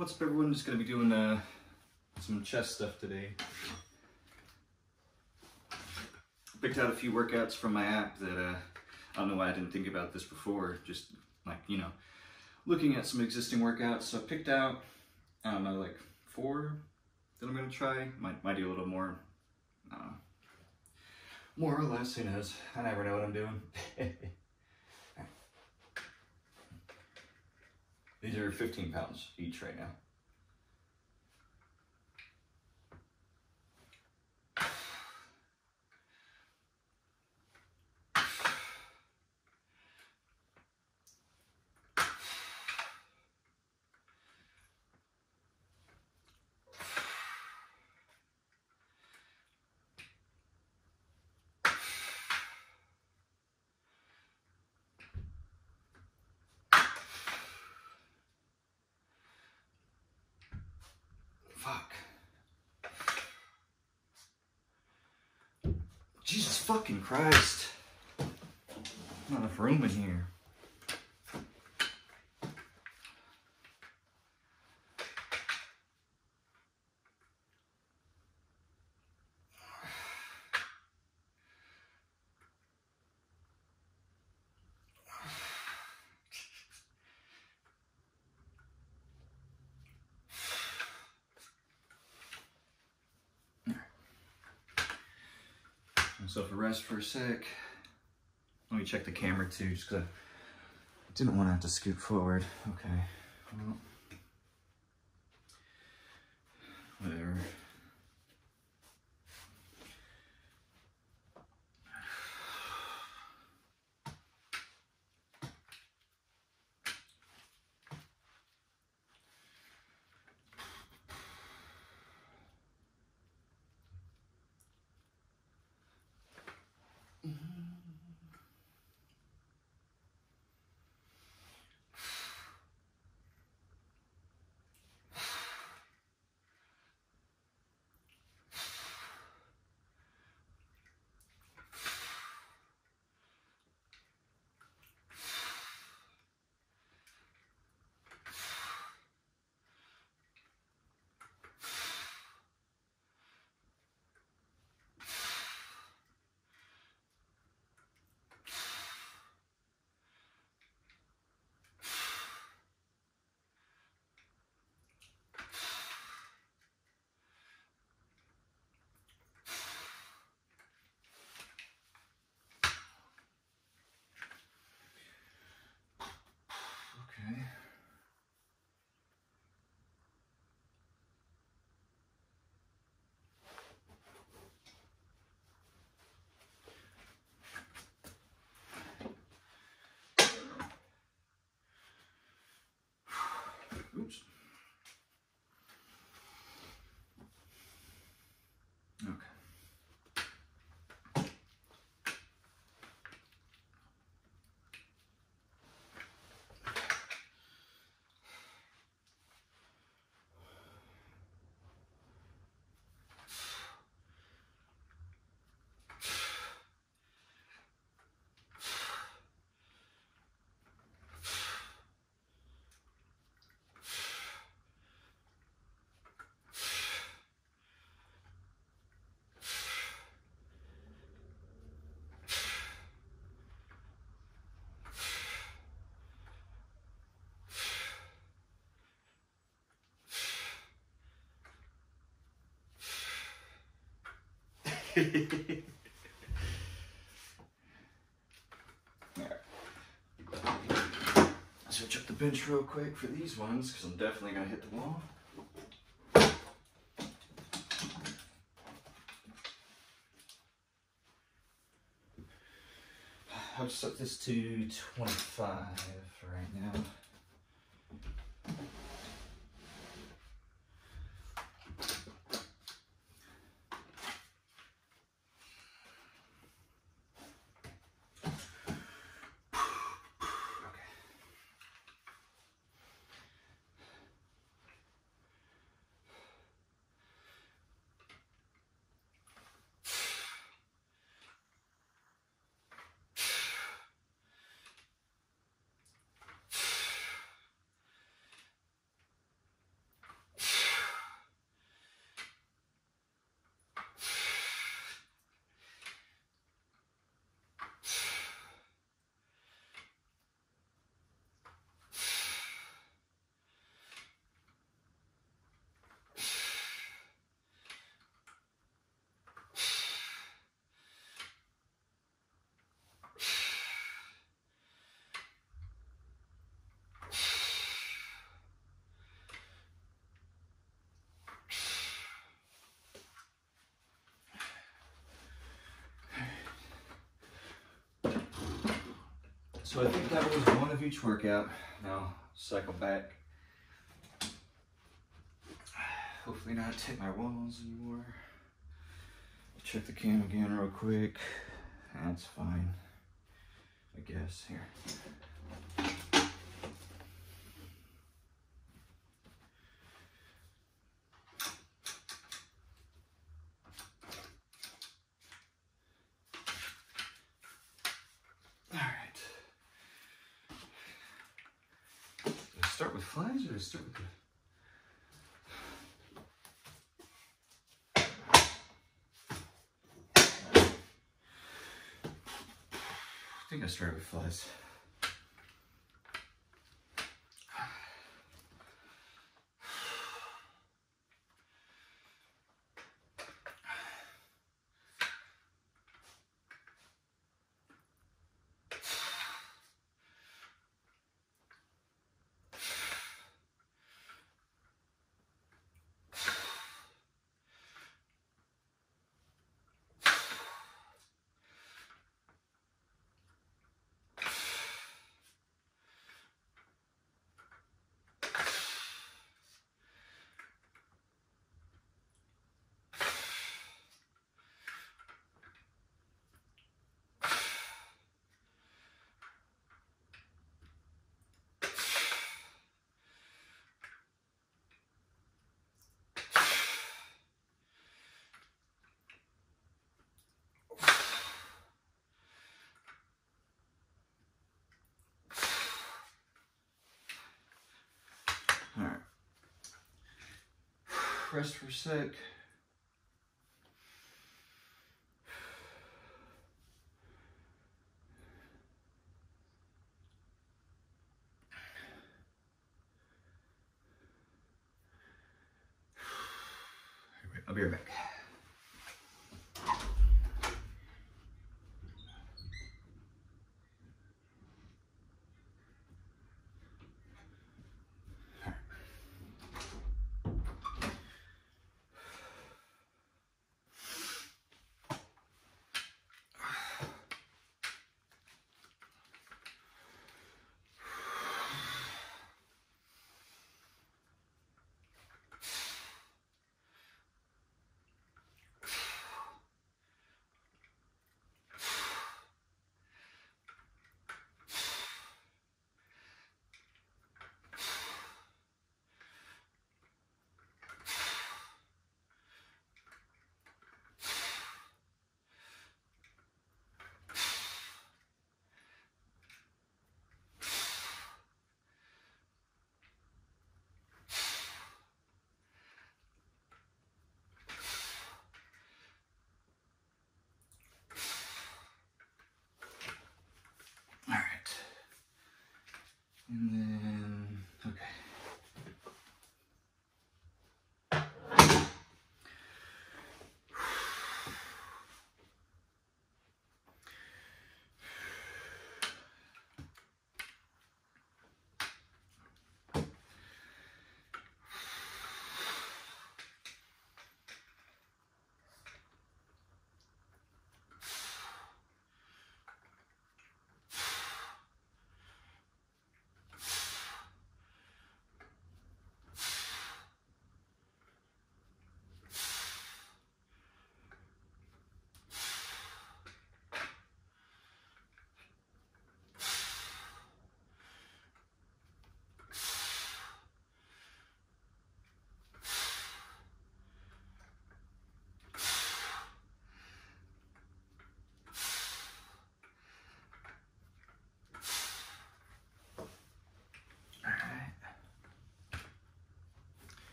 What's up, everyone? Just gonna be doing some chest stuff today. Picked out a few workouts from my app that I don't know why I didn't think about this before. Just like, you know, looking at some existing workouts. So I picked out, I don't know, like 4 that I'm gonna try. Might do a little more, more or less. Who knows? I never know what I'm doing. These are 15 pounds each right now. Fuck. Jesus fucking Christ. Not enough room in here. Myself a rest for a sec. Let me check the camera too, just because I didn't want to have to scoot forward. Okay, well, whatever. Okay. Oops. Okay. Alright. Switch up the bench real quick for these ones because I'm definitely going to hit the wall. I'll just set this to 25 right now. So I think that was one of each workout. Now cycle back. Hopefully not hit my walls anymore. Check the cam again real quick. That's fine, I guess. Here. All right. Do I start with flies or do I start with the... I think I started with flies. All right. Rest for a sec. I'll be right back.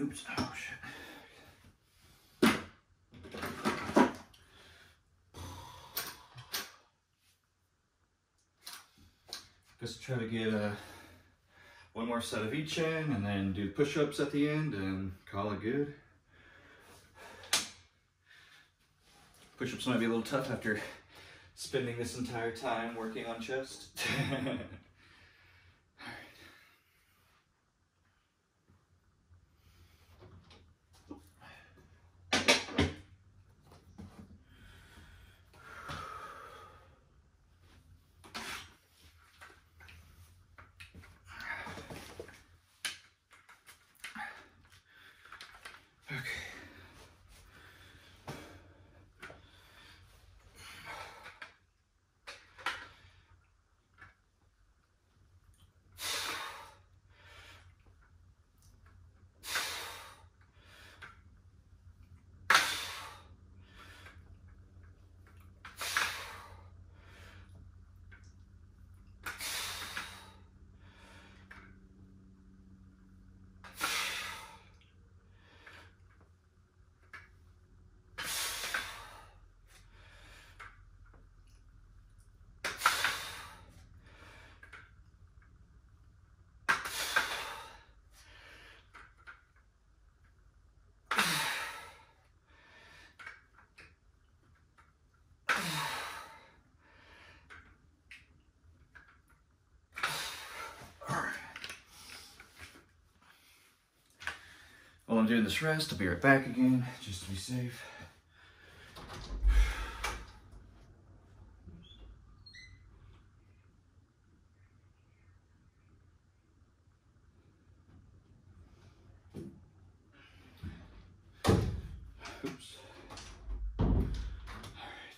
Oops, oh shit. Just try to get one more set of each in, and then do push-ups at the end and call it good. Push-ups might be a little tough after spending this entire time working on chest. While I'm doing this rest, I'll be right back again, just to be safe. Oops. All right.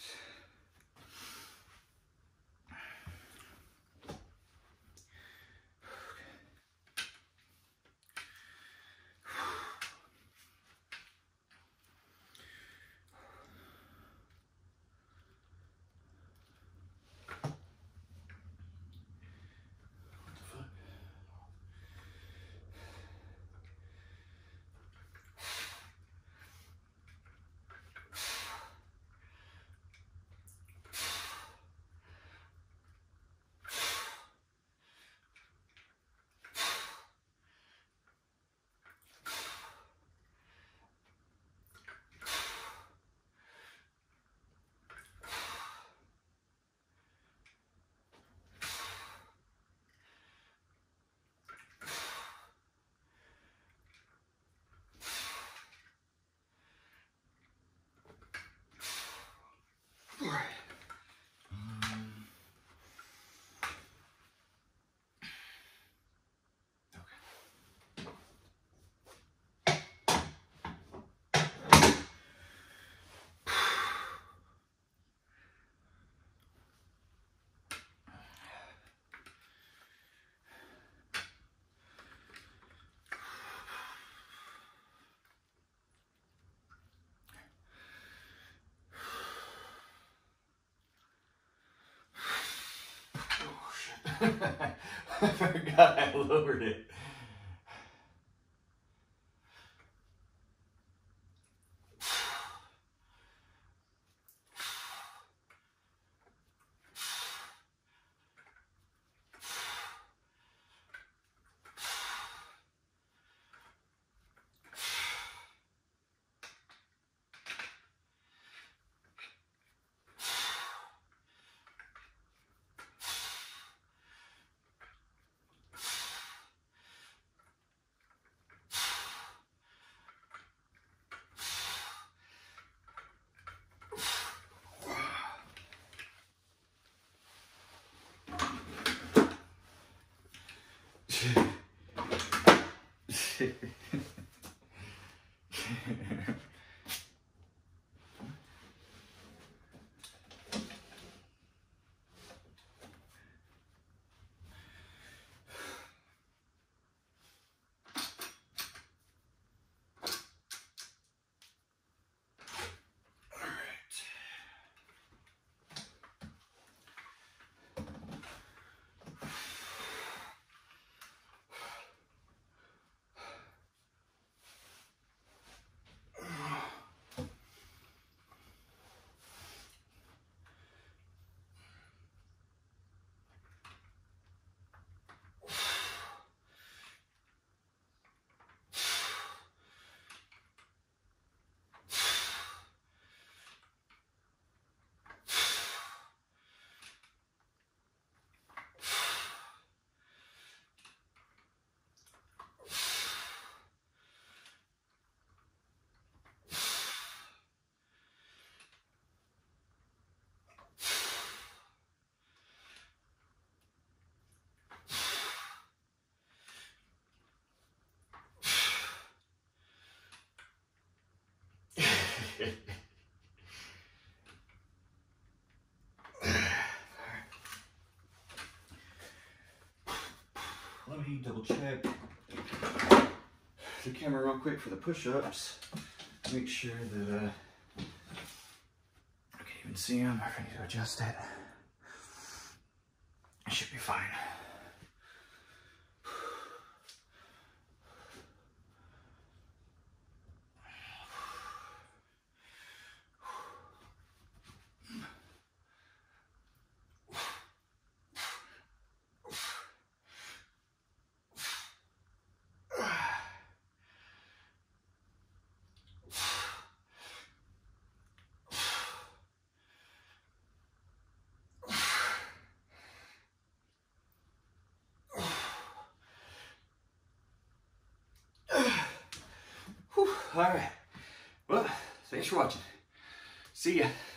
I forgot I lowered it. check the camera real quick for the push-ups. Make sure that I can't even see them. I need to adjust it. It should be fine. All right. Well, thanks for watching. See ya.